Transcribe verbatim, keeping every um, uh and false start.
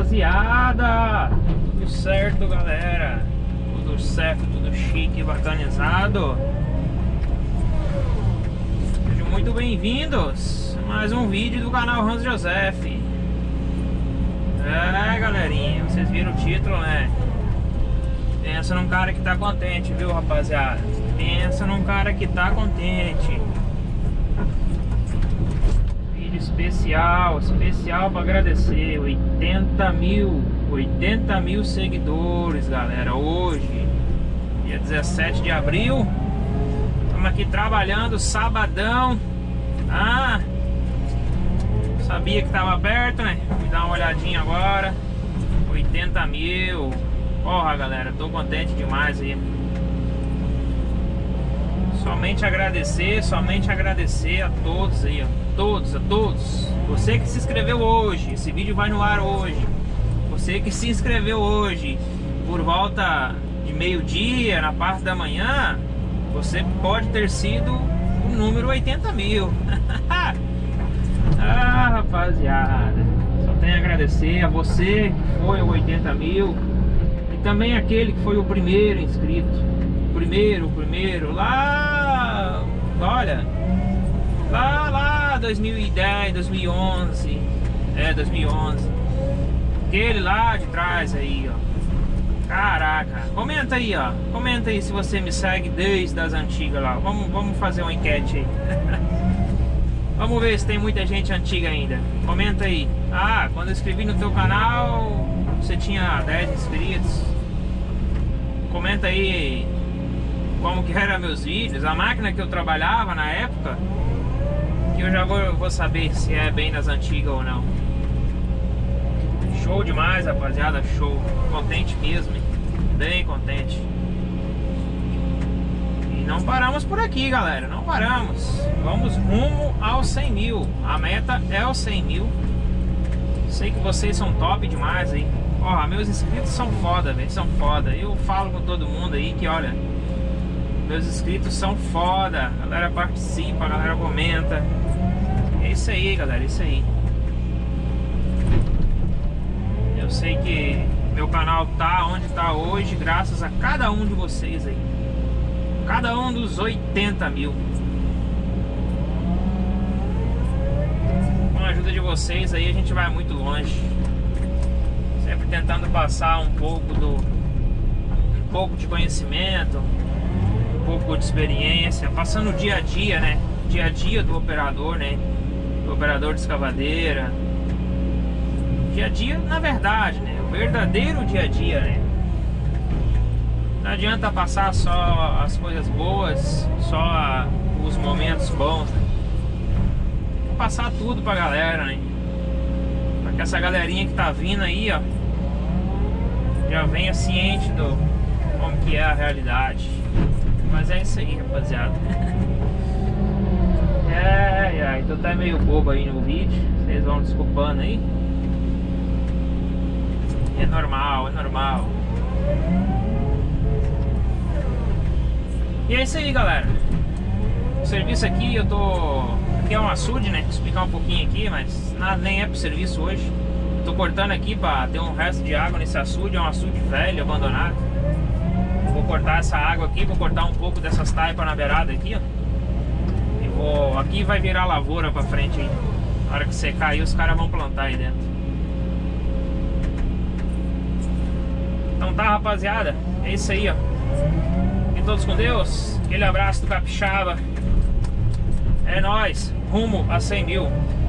rapaziada, tudo certo, galera? Tudo certo, tudo chique, bacanizado. Sejam muito bem-vindos a mais um vídeo do canal Hans Joseph. É, galerinha, vocês viram o título, né? Pensa num cara que tá contente, viu, rapaziada? Pensa num cara que tá contente. Vídeo especial, especial pra agradecer. oitenta mil, oitenta mil seguidores, galera. Hoje, dia dezessete de abril. Estamos aqui trabalhando, sabadão. Ah, sabia que tava aberto, né? Vou dar uma olhadinha agora. oitenta mil. Porra, galera, tô contente demais aí. Somente agradecer, somente agradecer a todos aí, ó. Todos, a todos. Você que se inscreveu hoje, esse vídeo vai no ar hoje. Você que se inscreveu hoje por volta de meio-dia, na parte da manhã, você pode ter sido o número oitenta mil. Ah, rapaziada, só tenho a agradecer a você que foi o oitenta mil. Também aquele que foi o primeiro inscrito. Primeiro, primeiro, lá, olha, lá, lá, dois mil e dez, dois mil e onze, é, dois mil e onze. Aquele lá de trás aí, ó. Caraca, comenta aí, ó. Comenta aí se você me segue desde as antigas lá. Vamos, vamos fazer uma enquete aí. Vamos ver se tem muita gente antiga ainda. Comenta aí. Ah, quando eu inscrevi no teu canal, você tinha dez inscritos. Comenta aí como que eram meus vídeos, a máquina que eu trabalhava na época, que eu já vou, vou saber se é bem das antigas ou não. Show demais, rapaziada, show. Contente mesmo, hein? Bem contente. E não paramos por aqui, galera, não paramos. Vamos rumo aos cem mil. A meta é os cem mil. Sei que vocês são top demais aí. Ó, meus inscritos são foda, velho, são foda. Eu falo com todo mundo aí que, olha, meus inscritos são foda. A galera participa, a galera comenta. É isso aí, galera, é isso aí. Eu sei que meu canal tá onde tá hoje graças a cada um de vocês aí. Cada um dos oitenta mil. Com a ajuda de vocês aí a gente vai muito longe. Sempre tentando passar um pouco do um pouco de conhecimento, um pouco de experiência, passando o dia a dia, né? Dia a dia do operador, né? Do operador de escavadeira. Dia a dia, na verdade, né? O verdadeiro dia a dia, né? Não adianta passar só as coisas boas, só os momentos bons, né? Vou passar tudo pra galera, né? Pra que essa galerinha que tá vindo aí, ó, já venha ciente do como que é a realidade. Mas é isso aí, rapaziada. É, é, então tá meio bobo aí no vídeo. Vocês vão desculpando aí. É normal, é normal. E é isso aí, galera. O serviço aqui, eu tô... Aqui é um açude, né? Vou explicar um pouquinho aqui, mas nada, nem é pro serviço hoje. Tô cortando aqui pra ter um resto de água nesse açude. É um açude velho, abandonado. Vou cortar essa água aqui, vou cortar um pouco dessas taipas na beirada aqui, ó. E vou... Aqui vai virar lavoura pra frente aí. Na hora que secar aí, os caras vão plantar aí dentro. Então tá, rapaziada. É isso aí, ó. E todos com Deus. Aquele abraço do Capixaba. É nóis. Rumo a cem mil.